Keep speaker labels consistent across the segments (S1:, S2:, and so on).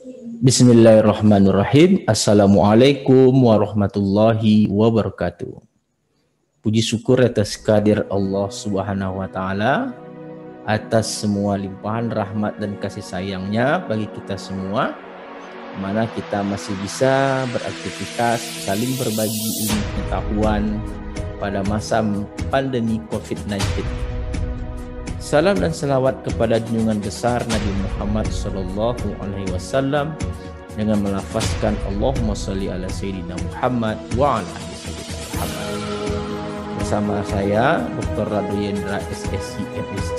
S1: Bismillahirrahmanirrahim. Assalamualaikum warahmatullahi wabarakatuh. Puji syukur atas kehadirat Allah Subhanahu wa taala atas semua limpahan rahmat dan kasih sayangnya bagi kita semua, mana kita masih bisa beraktivitas, saling berbagi ilmu pengetahuan pada masa pandemi COVID-19. Salam dan salawat kepada junjungan besar Nabi Muhammad sallallahu alaihi wasallam dengan melafazkan Allahumma shalli ala sayyidina Muhammad wa ala ali sayyidina Muhammad. Bersama saya Dr. Rado Yendra SSC MSc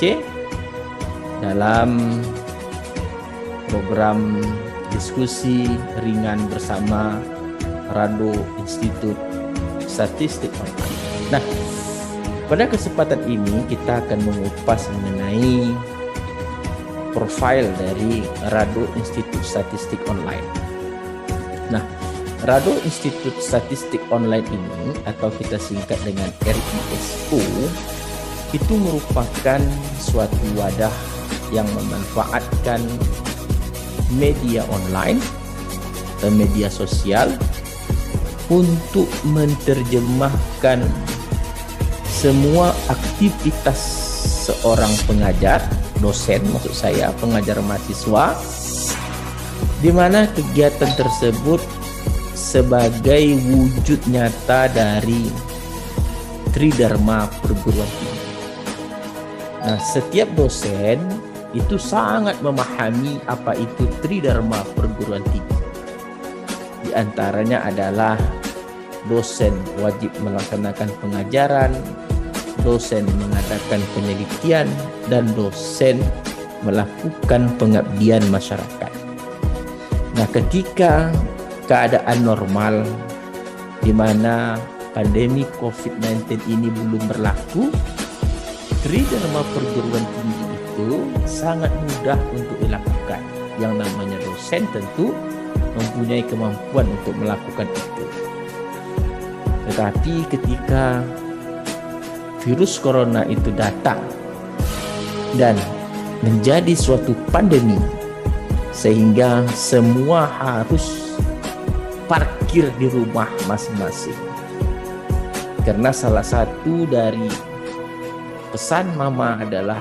S1: dalam program diskusi ringan bersama Rado Institut Statistik Online. Nah, pada kesempatan ini kita akan mengupas mengenai profil dari Rado Institut Statistik Online. Nah, Rado Institut Statistik Online ini atau kita singkat dengan RISO itu merupakan suatu wadah yang memanfaatkan media online atau media sosial untuk menerjemahkan semua aktivitas seorang pengajar, dosen maksud saya, pengajar mahasiswa, di mana kegiatan tersebut sebagai wujud nyata dari Tridharma perguruan tinggi. Nah, setiap dosen itu sangat memahami apa itu Tridharma perguruan tinggi. Di antaranya adalah dosen wajib melaksanakan pengajaran, dosen mengadakan penelitian, dan dosen melakukan pengabdian masyarakat. Nah, ketika keadaan normal di mana pandemi COVID-19 ini belum berlaku, Tridharma perguruan tinggi itu sangat mudah untuk dilakukan. Yang namanya dosen tentu mempunyai kemampuan untuk melakukan itu. Tetapi ketika virus corona itu datang dan menjadi suatu pandemi sehingga semua harus parkir di rumah masing-masing, karena salah satu dari pesan mama adalah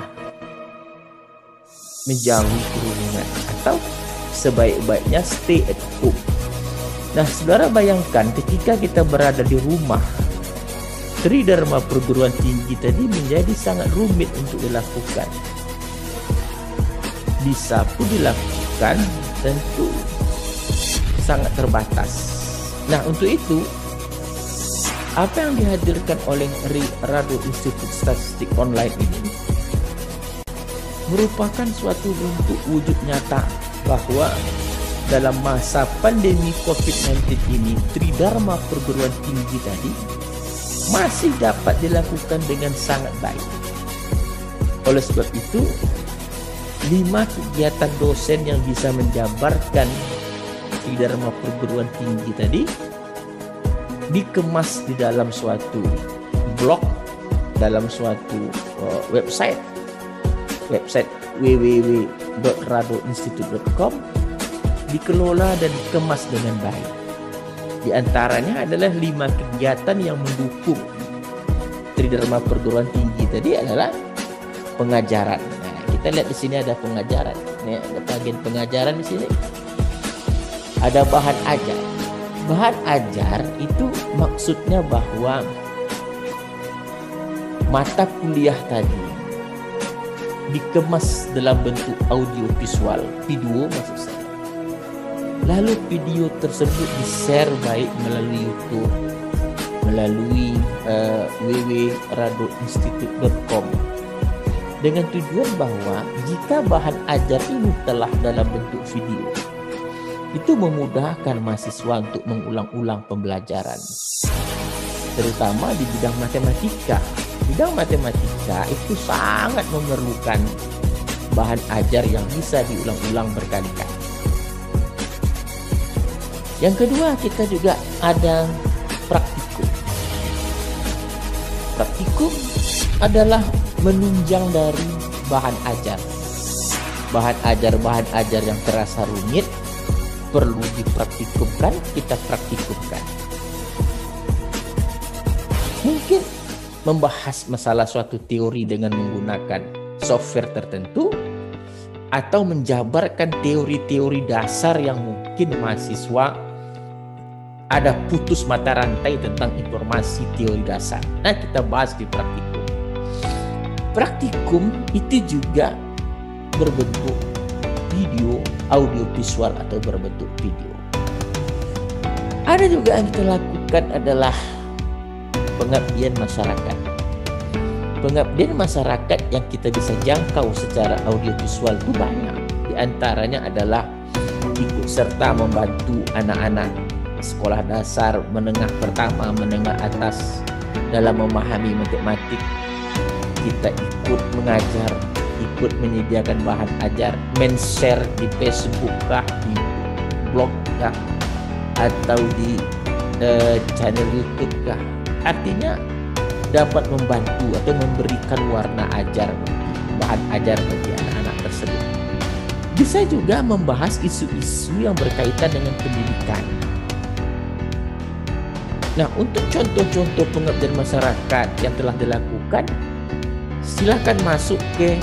S1: menjauhi kerumunan atau sebaik-baiknya stay at home. Nah, saudara bayangkan ketika kita berada di rumah, Tridharma perguruan tinggi tadi menjadi sangat rumit untuk dilakukan. Bisa pun dilakukan, tentu sangat terbatas. Nah, untuk itu, apa yang dihadirkan oleh Rado Institut Statistik Online ini merupakan suatu bentuk wujud nyata bahwa dalam masa pandemi COVID-19 ini, Tridharma perguruan tinggi tadi masih dapat dilakukan dengan sangat baik. Oleh sebab itu, 5 kegiatan dosen yang bisa menjabarkan Tridharma perguruan tinggi tadi dikemas di dalam suatu blog, dalam suatu website www.radoinstitute.com, dikelola dan dikemas dengan baik. Di antaranya adalah 5 kegiatan yang mendukung Tridharma perguruan tinggi tadi adalah pengajaran. Nah, kita lihat di sini ada pengajaran. Nih, ada bagian pengajaran di sini. Ada bahan ajar. Bahan ajar itu maksudnya bahwa mata kuliah tadi dikemas dalam bentuk audio visual, video maksud saya. Lalu video tersebut di-share baik melalui YouTube, melalui www.radoinstitute.com, dengan tujuan bahwa jika bahan ajar ini telah dalam bentuk video, itu memudahkan mahasiswa untuk mengulang-ulang pembelajaran, terutama di bidang matematika. Bidang matematika itu sangat memerlukan bahan ajar yang bisa diulang-ulang berkali-kali. Yang kedua, kita juga ada praktikum. Praktikum adalah menunjang dari bahan ajar. Bahan ajar yang terasa rumit perlu dipraktikumkan, kita praktikumkan. Mungkin membahas masalah suatu teori dengan menggunakan software tertentu, atau menjabarkan teori-teori dasar yang mungkin mahasiswa ada putus mata rantai tentang informasi teori dasar. Nah, kita bahas di praktikum. Praktikum itu juga berbentuk video, audio visual atau berbentuk video. Ada juga yang kita lakukan adalah pengabdian masyarakat. Pengabdian masyarakat yang kita bisa jangkau secara audiovisual itu banyak. Di antaranya adalah ikut serta membantu anak-anak sekolah dasar, menengah pertama, menengah atas dalam memahami matematik. Kita ikut mengajar, ikut menyediakan bahan ajar, men-share di Facebook kah, di blog kah, atau di channel YouTube kah. Artinya dapat membantu atau memberikan warna ajar, bahan ajar bagi anak-anak tersebut. Bisa juga membahas isu-isu yang berkaitan dengan pendidikan. Nah, untuk contoh-contoh pengabdian masyarakat yang telah dilakukan, silakan masuk ke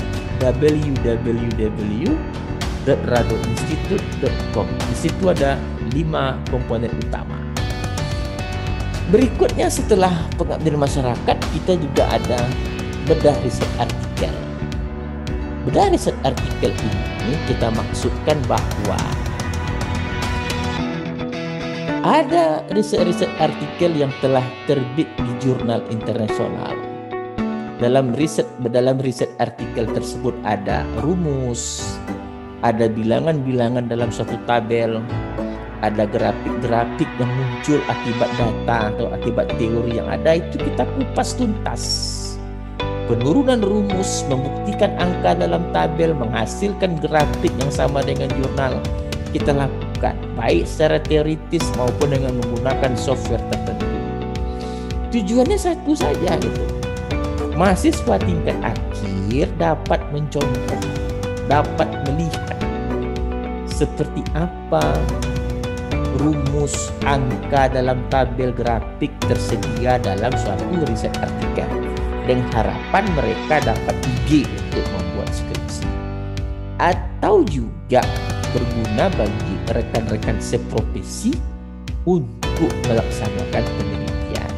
S1: www.radoinstitute.com. Di situ ada 5 komponen utama. Berikutnya setelah pengabdian masyarakat, kita juga ada bedah riset artikel. Bedah riset artikel ini kita maksudkan bahwa ada riset-riset artikel yang telah terbit di jurnal internasional. Dalam riset artikel tersebut ada rumus, ada bilangan-bilangan dalam suatu tabel, ada grafik-grafik yang muncul akibat data atau akibat teori yang ada, itu kita kupas tuntas. Penurunan rumus, membuktikan angka dalam tabel, menghasilkan grafik yang sama dengan jurnal, kita lakukan baik secara teoritis maupun dengan menggunakan software tertentu. Tujuannya satu saja gitu. Mahasiswa tingkat akhir dapat mencontoh, dapat melihat seperti apa rumus angka dalam tabel grafik tersedia dalam suatu riset artikel, dengan harapan mereka dapat ide untuk membuat skripsi, atau juga berguna bagi rekan-rekan seprofesi untuk melaksanakan penelitian.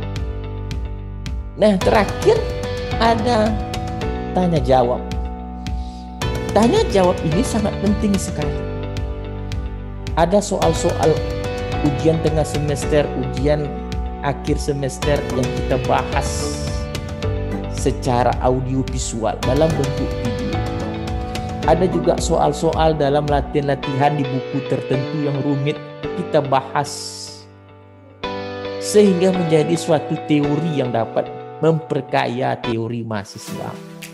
S1: Nah, terakhir ada tanya jawab. Tanya jawab ini sangat penting sekali. Ada soal-soal ujian tengah semester, ujian akhir semester yang kita bahas secara audio visual dalam bentuk video. Ada juga soal-soal dalam latihan-latihan di buku tertentu yang rumit, kita bahas sehingga menjadi suatu teori yang dapat memperkaya teori mahasiswa.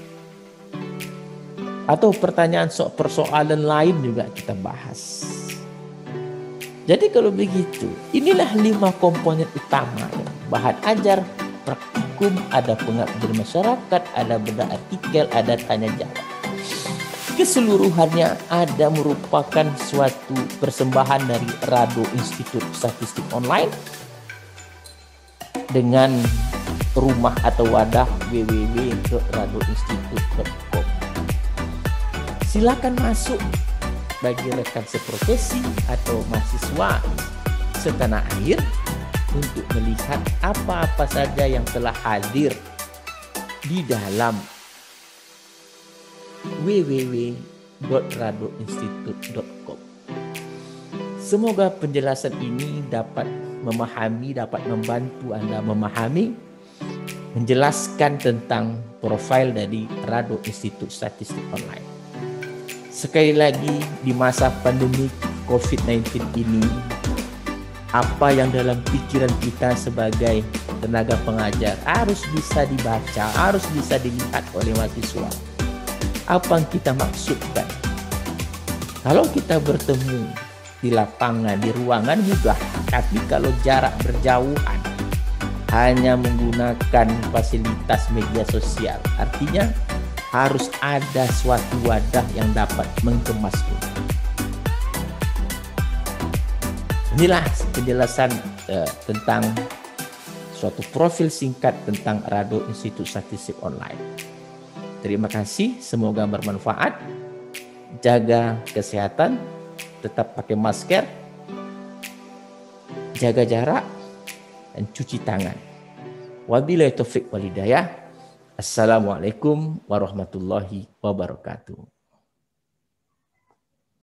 S1: Atau pertanyaan persoalan lain juga kita bahas. Jadi kalau begitu, inilah 5 komponen utama. Bahan ajar, praktikum, ada pengabdian masyarakat, ada bedah artikel, ada tanya jawab. Keseluruhannya ada merupakan suatu persembahan dari Rado Institut Statistik Online dengan rumah atau wadah www.radoinstitute.com. Silakan masuk bagi rekan seprofesi atau mahasiswa setanah air untuk melihat apa-apa saja yang telah hadir di dalam www.radoinstitute.com. Semoga penjelasan ini dapat membantu Anda memahami, menjelaskan tentang profil dari Rado Institut Statistik Online. Sekali lagi, di masa pandemi COVID-19 ini, apa yang dalam pikiran kita sebagai tenaga pengajar harus bisa dibaca, harus bisa dilihat oleh mahasiswa. Apa yang kita maksudkan? Kalau kita bertemu di lapangan, di ruangan mudah, tapi kalau jarak berjauhan, hanya menggunakan fasilitas media sosial, artinya harus ada suatu wadah yang dapat mengemasnya. Inilah penjelasan tentang suatu profil singkat tentang Rado Institut Statistik Online. Terima kasih, semoga bermanfaat. Jaga kesehatan, tetap pakai masker, jaga jarak, dan cuci tangan. Wabillahi taufik wal hidayah. Assalamualaikum warahmatullahi wabarakatuh.